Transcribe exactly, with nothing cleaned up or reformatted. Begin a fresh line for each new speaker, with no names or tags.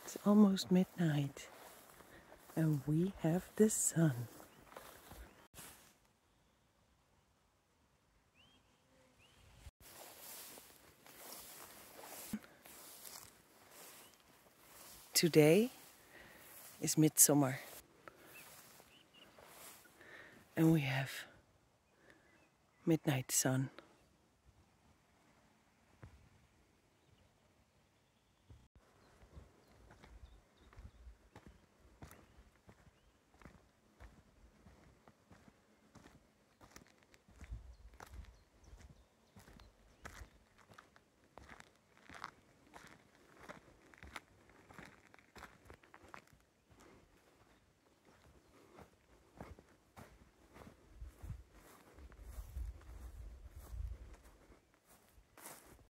It's almost midnight and we have the sun. Today is midsummer and we have midnight sun.